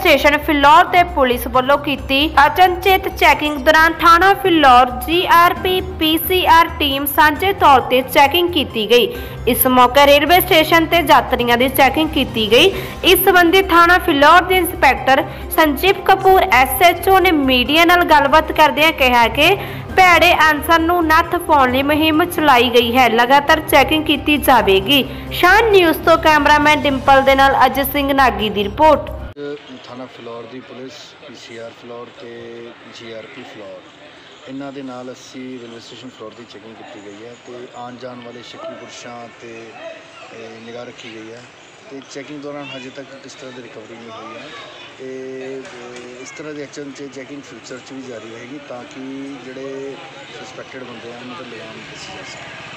Station Phillaur ते police ਵੱਲੋਂ ਕੀਤੀ अचनचेत चैकिंग दौरान थाना फिलौर GRP PCR टीम सांझे तौर ते चैकिंग की गई। इस मौके रेलवे स्टेशन ते यात्रियों की चैकिंग की गई। इस संबंधी थाना फिलौर के इंस्पैक्टर संजीव कपूर SHO ने मीडिया नाल गलबात करदिआं कहा कि भैड़े अनसर नूं नत्थ पाउण लई मुहिम चलाई गई है, लगातार चैकिंग की जाएगी। शान न्यूज़ तो कैमरामैन डिंपल दे नाल अजय सिंह नागी दी रिपोर्ट। थाना फिलौर की पुलिस PCR फिलौर ते GRP फिलौर इन्हां दे नाल अस्सी रेलवे स्टेशन फिलौर की चैकिंग की गई है तो आन जान वाले शक्की पुरुषों ते निगाह रखी गई है। तो चैकिंग दौरान हजे तक किस तरह की रिकवरी नहीं हुई है। तो इस तरह की अचनचेत चैकिंग फ्यूचर भी जारी रहेगी ताकि जोड़े सस्पैक्टेड बंदे हैं उन्हें लगाम दसी जा सके।